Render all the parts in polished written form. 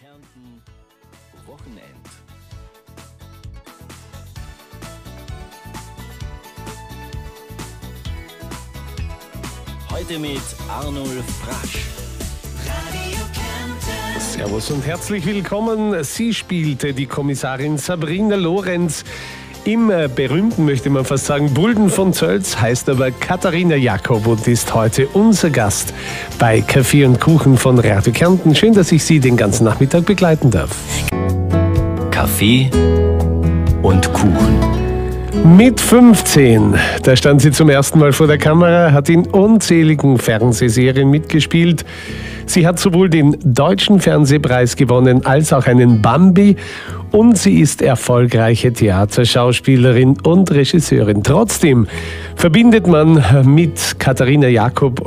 Kärnten Wochenend. Heute mit Arnulf Rasch. Servus und herzlich willkommen. Sie spielte die Kommissarin Sabrina Lorenz im berühmten, möchte man fast sagen, Bulden von Tölz, heißt aber Katharina Jakob und ist heute unser Gast bei Kaffee und Kuchen von Radio Kärnten. Schön, dass ich Sie den ganzen Nachmittag begleiten darf. Kaffee und Kuchen. Mit 15, da stand sie zum ersten Mal vor der Kamera, hat in unzähligen Fernsehserien mitgespielt. Sie hat sowohl den Deutschen Fernsehpreis gewonnen als auch einen Bambi und sie ist erfolgreiche Theaterschauspielerin und Regisseurin. Trotzdem verbindet man Katharina Jakob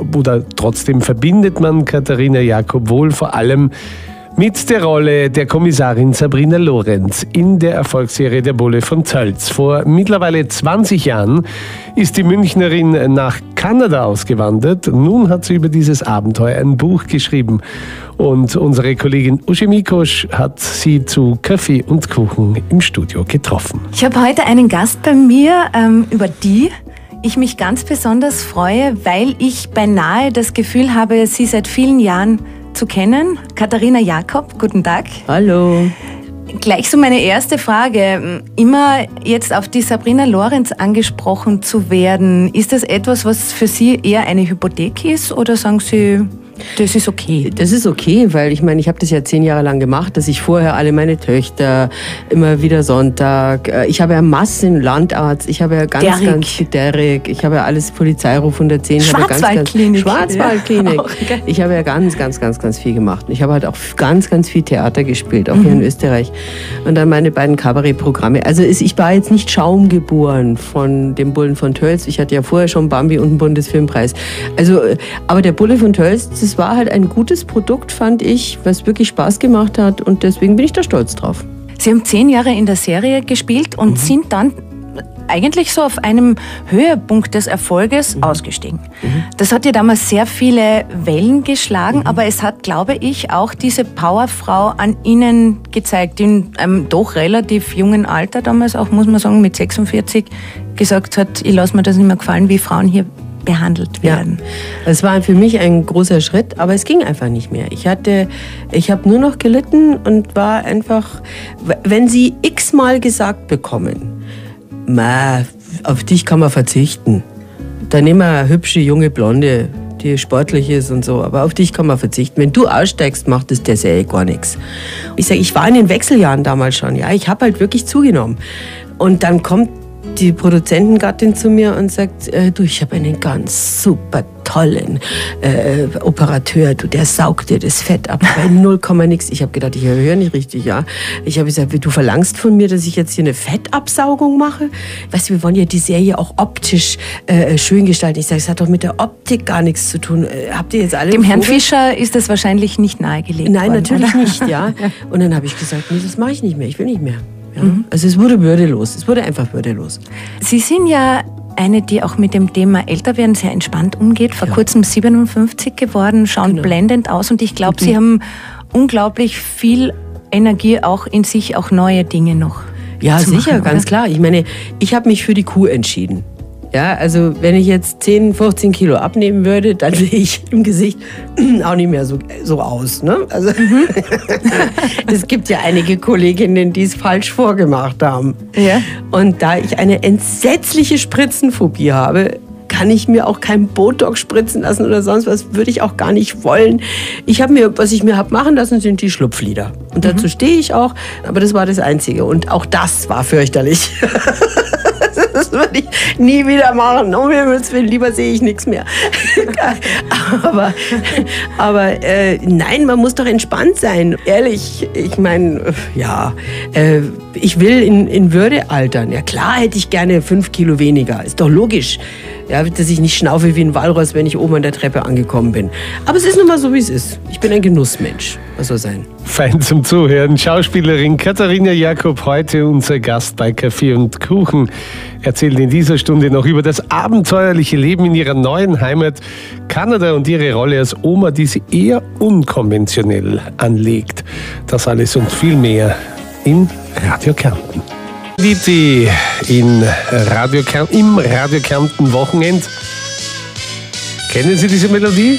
wohl vor allem mit der Rolle der Kommissarin Sabrina Lorenz in der Erfolgsserie Der Bulle von Tölz. Vor mittlerweile 20 Jahren ist die Münchnerin nach Kanada ausgewandert. Nun hat sie über dieses Abenteuer ein Buch geschrieben. Und unsere Kollegin Uschi Mikosch hat sie zu Kaffee und Kuchen im Studio getroffen. Ich habe heute einen Gast bei mir, über die ich mich ganz besonders freue, weil ich beinahe das Gefühl habe, sie seit vielen Jahren zu kennen. Katharina Jakob, guten Tag. Hallo. Gleich so meine erste Frage. Immer jetzt auf die Sabrina Lorenz angesprochen zu werden, ist das etwas, was für Sie eher eine Hypothek ist oder sagen Sie, das ist okay? Das ist okay, weil ich meine, ich habe das ja 10 Jahre lang gemacht, dass ich vorher alle meine Töchter, immer wieder Sonntag, ich habe ja Massen Landarzt, ich habe ja ganz viel Derek, ich habe ja alles Polizeiruf 110. Schwarzwaldklinik. Schwarzwaldklinik. Ja. Okay. Ich habe ja ganz viel gemacht. Ich habe halt auch ganz viel Theater gespielt, auch hier in Österreich. Und dann meine beiden Kabarettprogramme. Also ich war jetzt nicht schaumgeboren von dem Bullen von Tölz. Ich hatte ja vorher schon Bambi und einen Bundesfilmpreis. Also, aber der Bulle von Tölz, das war halt ein gutes Produkt, fand ich, was wirklich Spaß gemacht hat und deswegen bin ich da stolz drauf. Sie haben 10 Jahre in der Serie gespielt und sind dann eigentlich so auf einem Höhepunkt des Erfolges ausgestiegen. Das hat ja damals sehr viele Wellen geschlagen, aber es hat, glaube ich, auch diese Powerfrau an Ihnen gezeigt, die in einem doch relativ jungen Alter damals auch, muss man sagen, mit 46 gesagt hat, ich lasse mir das nicht mehr gefallen, wie Frauen hier behandelt werden. Ja, es war für mich ein großer Schritt, aber es ging einfach nicht mehr. Ich habe nur noch gelitten und war einfach, wenn Sie x-mal gesagt bekommen, auf dich kann man verzichten, dann nehmen wir eine hübsche junge Blonde, die sportlich ist und so, aber auf dich kann man verzichten. Wenn du aussteigst, macht das der Serie gar nichts. Ich sage, ich war in den Wechseljahren damals schon, ja, ich habe halt wirklich zugenommen. Und dann kommt die Produzentengattin zu mir und sagt, du, ich habe einen ganz super tollen Operateur, du, der saugt dir das Fett ab, bei 0, nix. Ich habe gedacht, ich höre nicht richtig, ja. Ich habe gesagt, du verlangst von mir, dass ich jetzt hier eine Fettabsaugung mache? Weißt du, wir wollen ja die Serie auch optisch schön gestalten. Ich sage, es hat doch mit der Optik gar nichts zu tun. Habt ihr jetzt alle... Dem Herrn Fischer ist das wahrscheinlich nicht nahegelegt worden. Nein, natürlich nicht, ja. Und dann habe ich gesagt, nee, das mache ich nicht mehr, ich will nicht mehr. Ja. Also es wurde würdelos, es wurde einfach würdelos. Sie sind ja eine, die auch mit dem Thema Älterwerden sehr entspannt umgeht. Vor kurzem 57 geworden, schauen blendend aus und ich glaube, Sie haben unglaublich viel Energie auch in sich, auch neue Dinge noch. Ja, sicher, ganz klar. Ich meine, ich habe mich für die Kuh entschieden. Ja, also wenn ich jetzt 10, 15 Kilo abnehmen würde, dann sehe ich im Gesicht auch nicht mehr so aus. Ne? Also es gibt ja einige Kolleginnen, die es falsch vorgemacht haben. Ja. Und da ich eine entsetzliche Spritzenphobie habe, kann ich mir auch kein Botox spritzen lassen oder sonst was, würde ich auch gar nicht wollen. Was ich mir habe machen lassen, sind die Schlupflider. Und dazu stehe ich auch, aber das war das Einzige. Und auch das war fürchterlich. Das würde ich nie wieder machen. Um Himmels Willen, lieber sehe ich nichts mehr. aber nein, man muss doch entspannt sein. Ehrlich, ich meine, ja, ich will in Würde altern. Ja klar hätte ich gerne 5 Kilo weniger, ist doch logisch. Ja, dass ich nicht schnaufe wie ein Walross, wenn ich oben an der Treppe angekommen bin. Aber es ist nun mal so, wie es ist. Ich bin ein Genussmensch. Was soll sein? Fein zum Zuhören. Schauspielerin Katharina Jakob, heute unser Gast bei Kaffee und Kuchen, erzählt in dieser Stunde noch über das abenteuerliche Leben in ihrer neuen Heimat Kanada und ihre Rolle als Oma, die sie eher unkonventionell anlegt. Das alles und viel mehr in Radio Kärnten. Viti im Radio Kärnten Wochenend. Kennen Sie diese Melodie?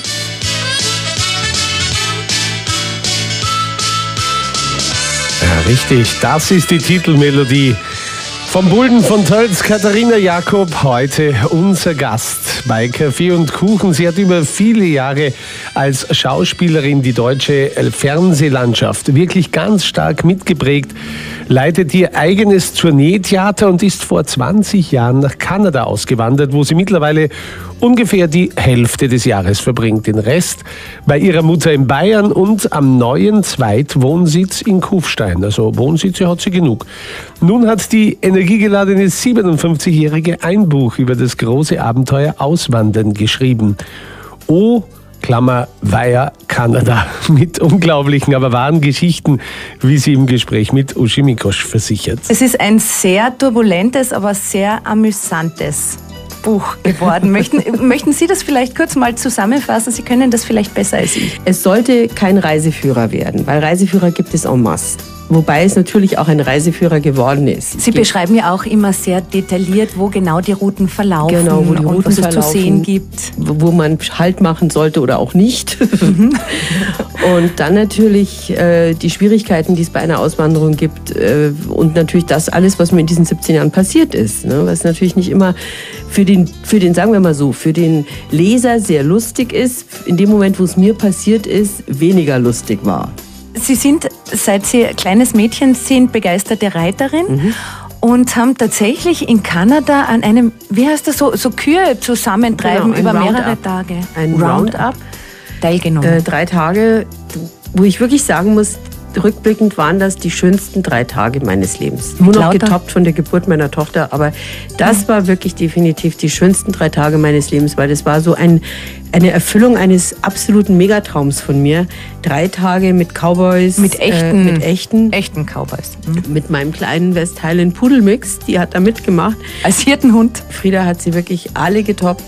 Ja, richtig, das ist die Titelmelodie vom Bulden von Tölz. Katharina Jakob, heute unser Gast bei Kaffee und Kuchen. Sie hat über viele Jahre als Schauspielerin die deutsche Fernsehlandschaft wirklich ganz stark mitgeprägt, leitet ihr eigenes Tourneetheater und ist vor 20 Jahren nach Kanada ausgewandert, wo sie mittlerweile ungefähr die Hälfte des Jahres verbringt. Den Rest bei ihrer Mutter in Bayern und am neuen Zweitwohnsitz in Kufstein. Also Wohnsitze hat sie genug. Nun hat die energiegeladene 57-Jährige ein Buch über das große Abenteuer Auswandern geschrieben. Oh, Klammer, Weiher, Kanada, mit unglaublichen, aber wahren Geschichten, wie sie im Gespräch mit Uschi Mikosch versichert. Es ist ein sehr turbulentes, aber sehr amüsantes Buch geworden. Möchten Sie das vielleicht kurz mal zusammenfassen? Sie können das vielleicht besser als ich. Es sollte kein Reiseführer werden, weil Reiseführer gibt es en masse. Wobei es natürlich auch ein Reiseführer geworden ist. Sie beschreiben ja auch immer sehr detailliert, wo genau die Routen verlaufen, genau, wo die Routen und was verlaufen, es zu sehen gibt. Wo man Halt machen sollte oder auch nicht. Und dann natürlich die Schwierigkeiten, die es bei einer Auswanderung gibt und natürlich das alles, was mir in diesen 17 Jahren passiert ist. Ne? Was natürlich nicht immer für den, sagen wir mal so, für den Leser sehr lustig ist, in dem Moment, wo es mir passiert ist, weniger lustig war. Sie sind, seit Sie ein kleines Mädchen sind, begeisterte Reiterin und haben tatsächlich in Kanada an einem, wie heißt das, so Kühe zusammentreiben, genau, über mehrere Tage. Ein Roundup teilgenommen. 3 Tage, wo ich wirklich sagen muss, rückblickend waren das die schönsten 3 Tage meines Lebens. Nur noch getoppt von der Geburt meiner Tochter, aber das war wirklich definitiv die schönsten 3 Tage meines Lebens, weil das war so eine Erfüllung eines absoluten Megatraums von mir. 3 Tage mit Cowboys. Mit echten Cowboys. Mit meinem kleinen West Highland Pudelmix, die hat da mitgemacht. Als Hirtenhund. Frieda hat sie wirklich alle getoppt.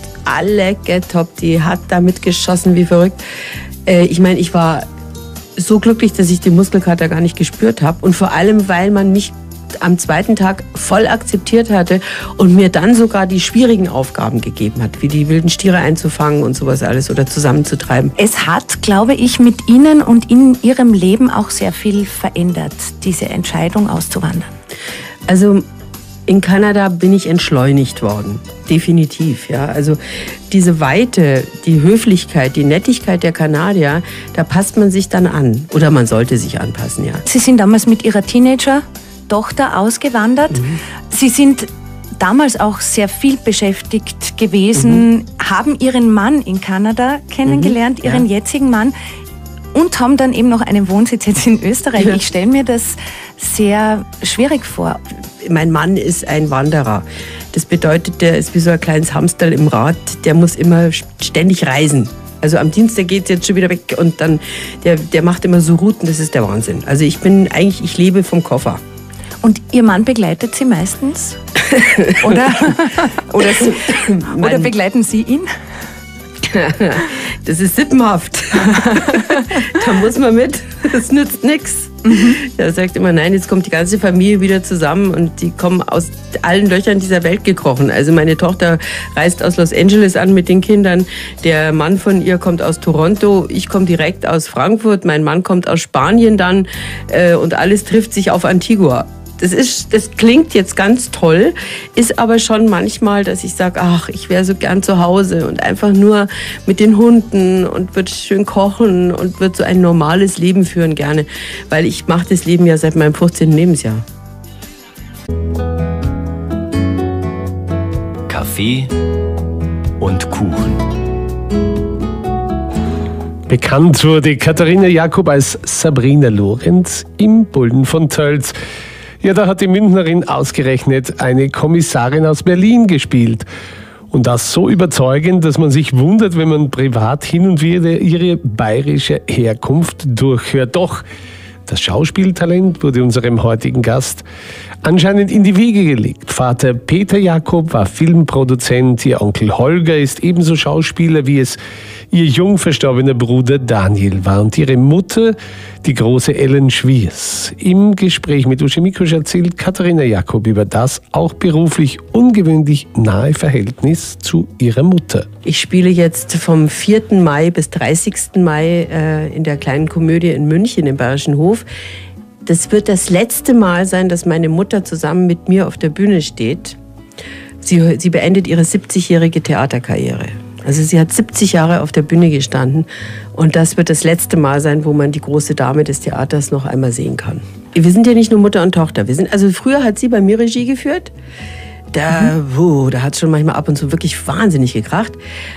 Die hat da mitgeschossen wie verrückt. Ich meine, ich war so glücklich, dass ich den Muskelkater gar nicht gespürt habe. Und vor allem, weil man mich am 2. Tag voll akzeptiert hatte und mir dann sogar die schwierigen Aufgaben gegeben hat, wie die wilden Stiere einzufangen und sowas alles oder zusammenzutreiben. Es hat, glaube ich, mit Ihnen und in Ihrem Leben auch sehr viel verändert, diese Entscheidung auszuwandern. Also in Kanada bin ich entschleunigt worden. Definitiv, ja. Also diese Weite, die Höflichkeit, die Nettigkeit der Kanadier, da passt man sich dann an. Oder man sollte sich anpassen, ja. Sie sind damals mit Ihrer Teenager-Tochter ausgewandert. Sie sind damals auch sehr viel beschäftigt gewesen, haben Ihren Mann in Kanada kennengelernt, Ihren jetzigen Mann. Und haben dann eben noch einen Wohnsitz jetzt in Österreich. Ich stelle mir das sehr schwierig vor. Mein Mann ist ein Wanderer. Das bedeutet, der ist wie so ein kleines Hamsterl im Rad. Der muss immer ständig reisen. Also am Dienstag geht es jetzt schon wieder weg und dann, der macht immer so Routen, das ist der Wahnsinn. Also ich lebe vom Koffer. Und Ihr Mann begleitet Sie meistens? Oder begleiten Sie ihn? Das ist sippenhaft. Da muss man mit. Das nützt nichts. Er sagt immer, nein, jetzt kommt die ganze Familie wieder zusammen und die kommen aus allen Löchern dieser Welt gekrochen. Also meine Tochter reist aus Los Angeles an mit den Kindern. Der Mann von ihr kommt aus Toronto. Ich komme direkt aus Frankfurt. Mein Mann kommt aus Spanien dann. Und alles trifft sich auf Antigua. Das klingt jetzt ganz toll, ist aber schon manchmal, dass ich sage, ach, ich wäre so gern zu Hause und einfach nur mit den Hunden und würde schön kochen und würde so ein normales Leben führen gerne, weil ich mache das Leben ja seit meinem 15. Lebensjahr. Kaffee und Kuchen. Bekannt wurde Katharina Jakob als Sabrina Lorenz im Bulden von Tölz. Ja, da hat die Münchnerin ausgerechnet eine Kommissarin aus Berlin gespielt. Und das so überzeugend, dass man sich wundert, wenn man privat hin und wieder ihre bayerische Herkunft durchhört. Doch das Schauspieltalent wurde unserem heutigen Gast anscheinend in die Wiege gelegt. Vater Peter Jakob war Filmproduzent, ihr Onkel Holger ist ebenso Schauspieler, wie es ihr jung verstorbener Bruder Daniel war. Und ihre Mutter, die große Ellen Schwiers. Im Gespräch mit Uschi Mikusch erzählt Katharina Jakob über das auch beruflich ungewöhnlich nahe Verhältnis zu ihrer Mutter. Ich spiele jetzt vom 4. Mai bis 30. Mai in der Kleinen Komödie in München im Bayerischen Hof. Das wird das letzte Mal sein, dass meine Mutter zusammen mit mir auf der Bühne steht. Sie beendet ihre 70-jährige Theaterkarriere. Also sie hat 70 Jahre auf der Bühne gestanden und das wird das letzte Mal sein, wo man die große Dame des Theaters noch einmal sehen kann. Wir sind ja nicht nur Mutter und Tochter. Also früher hat sie bei mir Regie geführt. Da hat es schon manchmal ab und zu wirklich wahnsinnig gekracht.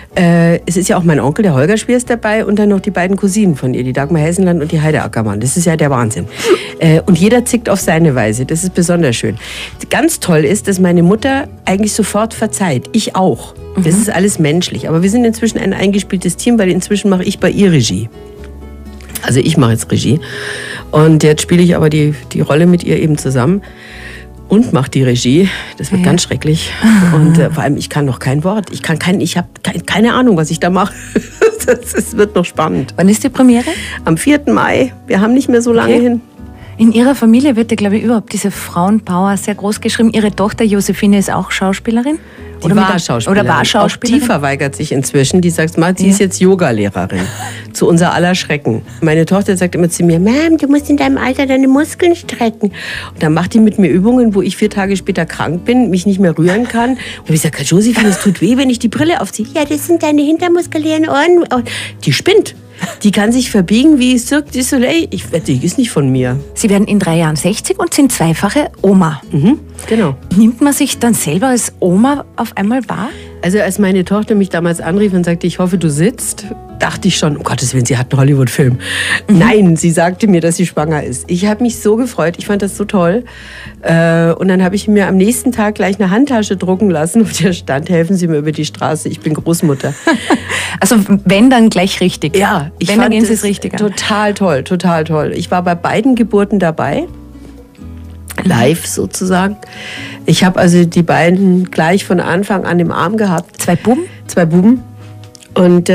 Es ist ja auch mein Onkel, der Holger Schwiers, dabei und dann noch die beiden Cousinen von ihr, die Dagmar Hessenland und die Heide Ackermann. Das ist ja der Wahnsinn. Und jeder zickt auf seine Weise. Das ist besonders schön. Ganz toll ist, dass meine Mutter eigentlich sofort verzeiht. Ich auch. Das ist alles menschlich. Aber wir sind inzwischen ein eingespieltes Team, weil inzwischen mache ich bei ihr Regie. Also ich mache jetzt Regie. Und jetzt spiele ich aber die Rolle mit ihr eben zusammen. Und macht die Regie. Das wird ganz schrecklich. Und vor allem, ich kann noch kein Wort. Ich habe keine Ahnung, was ich da mache. Es wird noch spannend. Wann ist die Premiere? Am 4. Mai. Wir haben nicht mehr so lange hin. In Ihrer Familie wird ja, glaube ich, überhaupt diese Frauenpower sehr groß geschrieben. Ihre Tochter Josephine ist auch Schauspielerin? Oder war Schauspielerin. Auch die verweigert sich inzwischen. Die sagt, sie ist jetzt Yogalehrerin. Zu unser aller Schrecken. Meine Tochter sagt immer zu mir, Mom, du musst in deinem Alter deine Muskeln strecken. Und dann macht die mit mir Übungen, wo ich 4 Tage später krank bin, mich nicht mehr rühren kann. Und ich sage, Josephine, es tut weh, wenn ich die Brille aufziehe. Ja, das sind deine hintermuskulären Ohren. Die spinnt. Die kann sich verbiegen wie Cirque du Soleil. Ich wette, die ist nicht von mir. Sie werden in 3 Jahren 60 und sind zweifache Oma. Genau. Nimmt man sich dann selber als Oma auf einmal wahr? Also als meine Tochter mich damals anrief und sagte, ich hoffe, du sitzt, dachte ich schon, um Gottes Willen, sie hat einen Hollywood-Film. Nein, sie sagte mir, dass sie schwanger ist. Ich habe mich so gefreut, ich fand das so toll. Und dann habe ich mir am nächsten Tag gleich eine Handtasche drucken lassen, auf der stand, helfen Sie mir über die Straße, ich bin Großmutter. Also wenn, dann gleich richtig. Ja, ich fand es total toll, total toll. Ich war bei beiden Geburten dabei. Live sozusagen. Ich habe also die beiden gleich von Anfang an im Arm gehabt. 2 Buben? 2 Buben. Und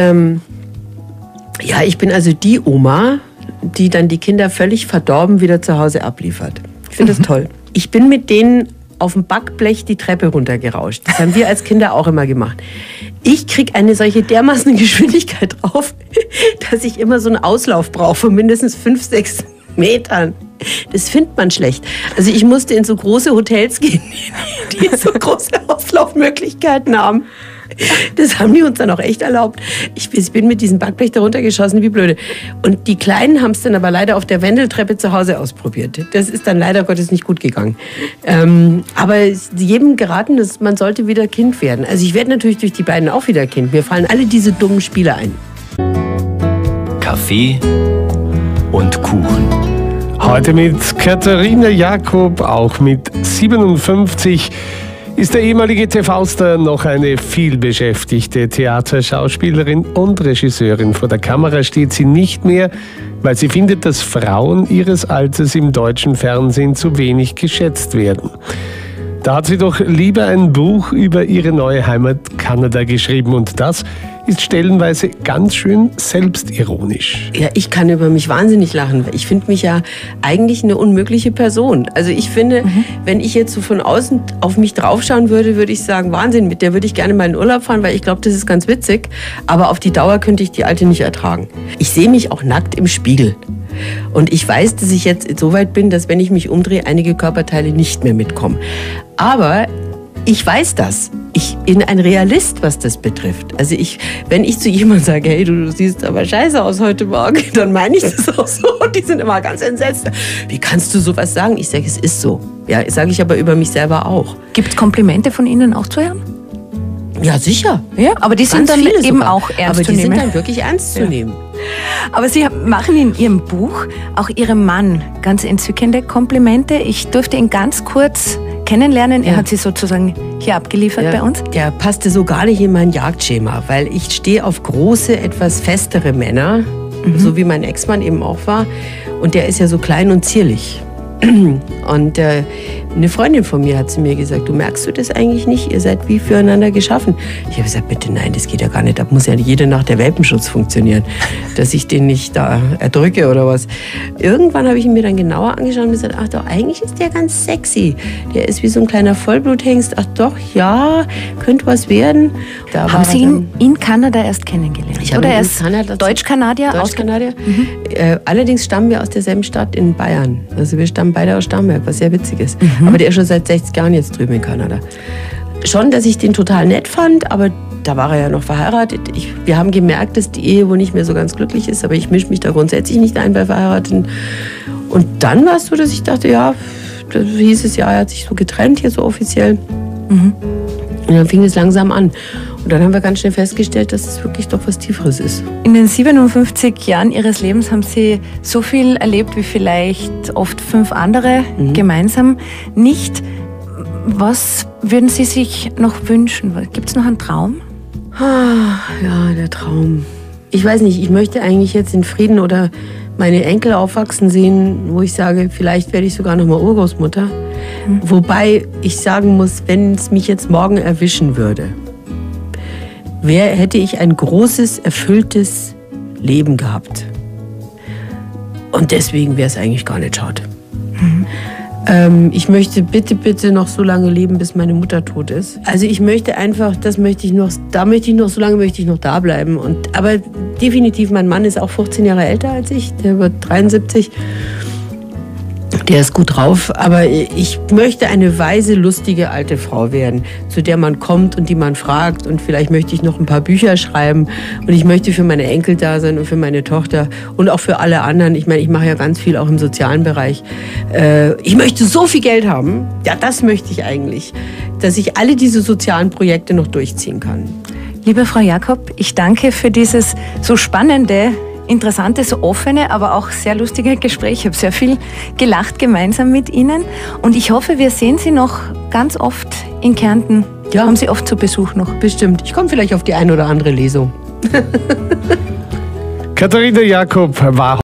ich bin also die Oma, die dann die Kinder völlig verdorben wieder zu Hause abliefert. Ich finde das toll. Ich bin mit denen auf dem Backblech die Treppe runtergerauscht. Das haben wir als Kinder auch immer gemacht. Ich kriege eine solche dermaßen Geschwindigkeit drauf, dass ich immer so einen Auslauf brauche von mindestens 5, 6 Metern. Das findet man schlecht. Also ich musste in so große Hotels gehen, die so große Auslaufmöglichkeiten haben. Das haben die uns dann auch echt erlaubt. Ich bin mit diesem Backblech da runtergeschossen wie blöde. Und die Kleinen haben es dann aber leider auf der Wendeltreppe zu Hause ausprobiert. Das ist dann leider Gottes nicht gut gegangen. Aber jedem geraten, dass man sollte wieder Kind werden. Also ich werde natürlich durch die beiden auch wieder Kind. Mir fallen alle diese dummen Spiele ein. Kaffee und Kuchen. Heute mit Katharina Jakob, auch mit 57, ist der ehemalige TV-Star noch eine vielbeschäftigte Theaterschauspielerin und Regisseurin. Vor der Kamera steht sie nicht mehr, weil sie findet, dass Frauen ihres Alters im deutschen Fernsehen zu wenig geschätzt werden. Da hat sie doch lieber ein Buch über ihre neue Heimat Kanada geschrieben und das ist stellenweise ganz schön selbstironisch. Ja, ich kann über mich wahnsinnig lachen. Ich finde mich ja eigentlich eine unmögliche Person. Also ich finde, wenn ich jetzt so von außen auf mich draufschauen würde, würde ich sagen, Wahnsinn, mit der würde ich gerne mal in Urlaub fahren, weil ich glaube, das ist ganz witzig. Aber auf die Dauer könnte ich die Alte nicht ertragen. Ich sehe mich auch nackt im Spiegel. Und ich weiß, dass ich jetzt so weit bin, dass wenn ich mich umdrehe, einige Körperteile nicht mehr mitkommen. Aber ich weiß das. Ich bin ein Realist, was das betrifft. Also wenn ich zu jemandem sage, hey, du siehst aber scheiße aus heute Morgen, dann meine ich das auch so. Und die sind immer ganz entsetzt. Wie kannst du sowas sagen? Ich sage, es ist so. Ja, sage ich aber über mich selber auch. Gibt es Komplimente von Ihnen auch zu hören? Ja, sicher. Ja, aber die sind dann eben sogar auch ernst zu nehmen. Aber die sind dann wirklich ernst zu nehmen. Aber Sie machen in Ihrem Buch auch Ihrem Mann ganz entzückende Komplimente. Ich durfte ihn ganz kurz kennenlernen. Er hat sie sozusagen hier abgeliefert bei uns. Der passte so gar nicht in mein Jagdschema, weil ich stehe auf große, etwas festere Männer, so wie mein Ex-Mann eben auch war. Und der ist ja so klein und zierlich. Und eine Freundin von mir hat zu mir gesagt, du merkst du das eigentlich nicht? Ihr seid wie füreinander geschaffen. Ich habe gesagt, bitte nein, das geht ja gar nicht. Da muss ja jede Nacht der Welpenschutz funktionieren, dass ich den nicht da erdrücke oder was. Irgendwann habe ich ihn mir dann genauer angeschaut und gesagt, ach doch, eigentlich ist der ganz sexy. Der ist wie so ein kleiner Vollbluthengst. Ach doch, ja, könnte was werden. Haben Sie ihn in Kanada erst kennengelernt? Oder er ist Deutsch-Kanadier? Deutsch-Kanadier. Allerdings stammen wir aus derselben Stadt in Bayern. Also wir stammen beide aus Starnberg, was sehr witzig ist. Aber der ist schon seit 60 Jahren jetzt drüben in Kanada. Schon, dass ich den total nett fand, aber da war er ja noch verheiratet. Wir haben gemerkt, dass die Ehe wohl nicht mehr so ganz glücklich ist, aber ich mische mich da grundsätzlich nicht ein bei Verheirateten. Und dann war es so, dass ich dachte, ja, das hieß es ja, er hat sich so getrennt hier so offiziell. Und dann fing es langsam an. Und dann haben wir ganz schnell festgestellt, dass es wirklich doch was Tieferes ist. In den 57 Jahren Ihres Lebens haben Sie so viel erlebt wie vielleicht oft 5 andere gemeinsam nicht. Was würden Sie sich noch wünschen? Gibt es noch einen Traum? Ja, der Traum. Ich weiß nicht, ich möchte eigentlich jetzt in Frieden oder meine Enkel aufwachsen sehen, wo ich sage, vielleicht werde ich sogar noch mal Urgroßmutter. Wobei ich sagen muss, wenn es mich jetzt morgen erwischen würde, hätte ich ein großes, erfülltes Leben gehabt. Und deswegen wäre es eigentlich gar nicht schade. Ich möchte bitte noch so lange leben, bis meine Mutter tot ist. Also ich möchte einfach, so lange möchte ich noch da bleiben. Aber definitiv, mein Mann ist auch 15 Jahre älter als ich, der wird 73. Der ist gut drauf, aber ich möchte eine weise, lustige alte Frau werden, zu der man kommt und die man fragt. Und vielleicht möchte ich noch ein paar Bücher schreiben. Und ich möchte für meine Enkel da sein und für meine Tochter und auch für alle anderen. Ich meine, ich mache ja ganz viel auch im sozialen Bereich. Ich möchte so viel Geld haben, ja, das möchte ich eigentlich, dass ich alle diese sozialen Projekte noch durchziehen kann. Liebe Frau Jakob, ich danke für dieses so spannende, interessante, so offene, aber auch sehr lustige Gespräch. Ich habe sehr viel gelacht gemeinsam mit Ihnen und ich hoffe, wir sehen Sie noch ganz oft in Kärnten. Ja. Haben Sie oft zu Besuch noch? Bestimmt. Ich komme vielleicht auf die eine oder andere Lesung. Katharina Jakob war